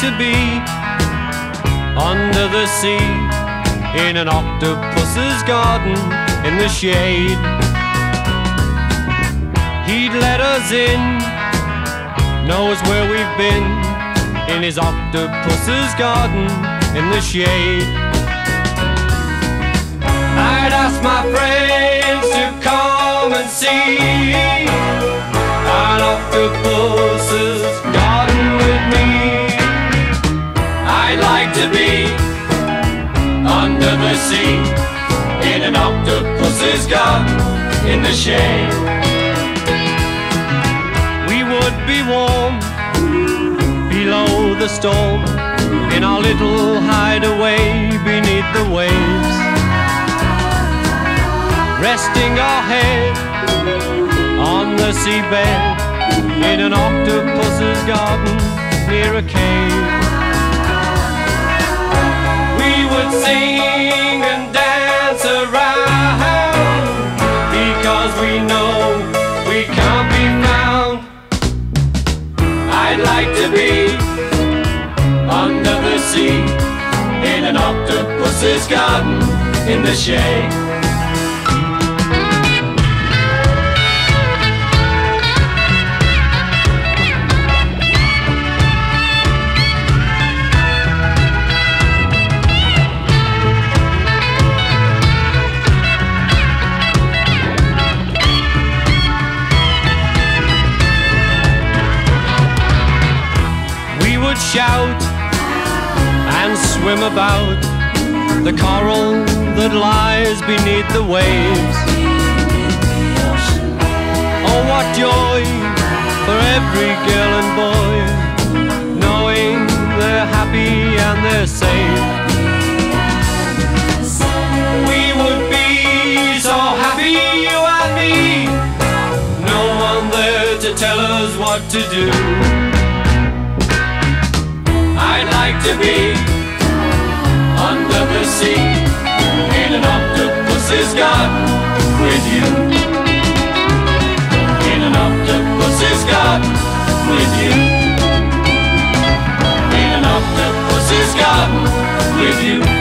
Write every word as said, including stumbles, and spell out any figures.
to be under the sea, in an octopus's garden in the shade. He'd let us in, knows where we've been, in his octopus's garden in the shade. I'd ask my friends to come and see an octopus's garden with me. I'd like to be under the sea, in an octopus's garden in the shade. We would be warm below the storm, in our little hideaway beneath the waves, resting our head on the seabed, in an octopus's garden near a cave. We would sing and dance around, because we know we can't be found. I'd like to be under the sea, in an octopus's garden in the shade. Shout and swim about the coral that lies beneath the waves. Oh, what joy for every girl and boy, knowing they're happy and they're safe. We would be so happy, you and me, no one there to tell us what to do. I'd like to be under the sea, in an octopus's garden with you. In an octopus's garden with you. In an octopus's garden with you.